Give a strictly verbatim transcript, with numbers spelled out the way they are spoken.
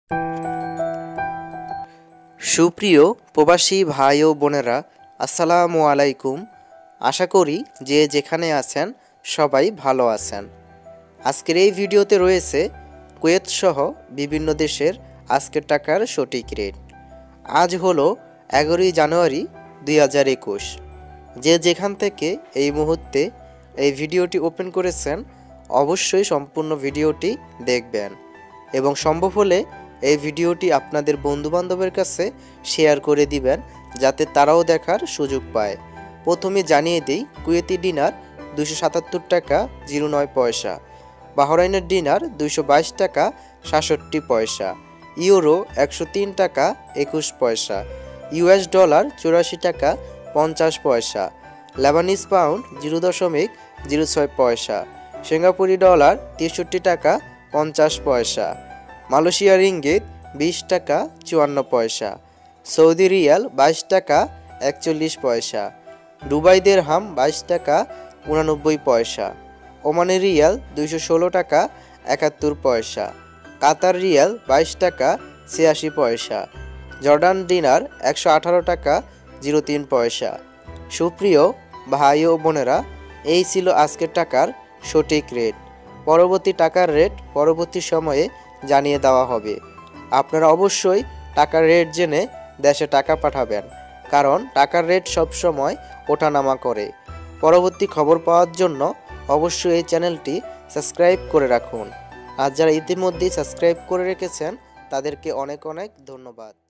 সুপ্রিয় প্রবাসী ভাই ও বোনেরা, আসসালামু আলাইকুম। আশা করি যে যেখানে আছেন সবাই ভালো আছেন। আজকের এই ভিডিওতে রয়েছে কুয়েত সহ বিভিন্ন দেশের আজকের টাকার সঠিক রেট। আজ হলো এগারোই জানুয়ারি দুই হাজার একুশ। যে যেখান থেকে এই মুহূর্তে এই ভিডিওটি ওপেন করেছেন অবশ্যই সম্পূর্ণ ভিডিওটি দেখবেন এবং সম্ভব হলে এই ভিডিওটি আপনাদের বন্ধুবান্ধবের কাছে শেয়ার করে দিবেন যাতে তারাও দেখার সুযোগ পায়। প্রথমে জানিয়ে দিই, কুয়েতি ডিনার দুশো সাতাত্তর টাকা জিরো নয় পয়সা, বাহরাইনের ডিনার দুইশো বাইশ টাকা সাতষট্টি পয়সা, ইউরো একশো তিন টাকা একুশ পয়সা, ইউএস ডলার চুরাশি টাকা পঞ্চাশ পয়সা, লেবানিজ পাউন্ড জিরো দশমিক জিরো ছয় পয়সা, সিঙ্গাপুরি ডলার তেষট্টি টাকা পঞ্চাশ পয়সা, মালয়েশিয়া রিঙ্গিত বিশ টাকা চুয়ান্ন পয়সা, সৌদি রিয়াল বাইশ টাকা একচল্লিশ পয়সা, দুবাই দিরহাম বাইশ টাকা উনানব্বই পয়সা, ওমানি রিয়াল দুইশো ষোলো টাকা একাত্তর পয়সা, কাতার রিয়াল বাইশ টাকা ছিয়াশি পয়সা, জর্ডান দিনার একশো আঠারো টাকা জিরো তিন পয়সা। সুপ্রিয় ভাই ও বোনেরা, এই ছিল আজকের টাকার সঠিক রেট। পরবর্তী টাকার রেট পরবর্তী সময়ে জানিয়ে দেওয়া হবে। আপনারা অবশ্যই টাকার রেট জেনে দেশে টাকা পাঠাবেন, কারণ টাকার রেট সবসময় ওঠানামা করে। পরবর্তী খবর পাওয়ার জন্য অবশ্যই এই চ্যানেলটি সাবস্ক্রাইব করে রাখুন। আর যারা ইতিমধ্যেই সাবস্ক্রাইব করে রেখেছেন তাদেরকে অনেক অনেক ধন্যবাদ।